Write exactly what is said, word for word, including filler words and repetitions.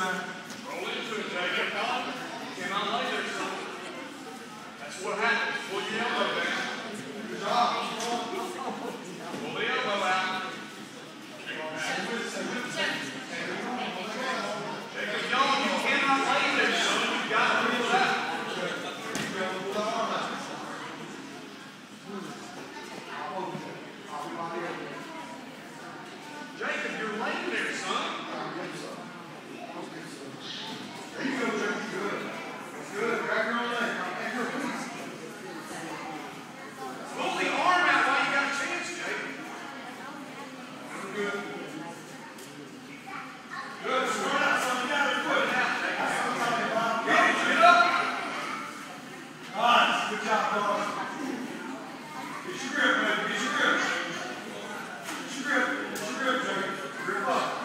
man. Roll into it, Jacob. Cannot lay there, son. That's what happens. Pull your elbow down. Good job. Pull the elbow out. Jacob Young, you cannot lay there, son. You've got to pull it out. Jacob, you're laying there, son. There you go, Jacob. Good. That's good. Grab your own leg. Take your feet. Pull the arm out while you got a chance, Jacob. Good. Good. Spread out, son. You got to put it out. That's what I'm talking about. Get it, get up. Nice. Good job, dog. Get your grip, baby. Get your grip. Get your grip. Get your grip, Jacob. Grip up.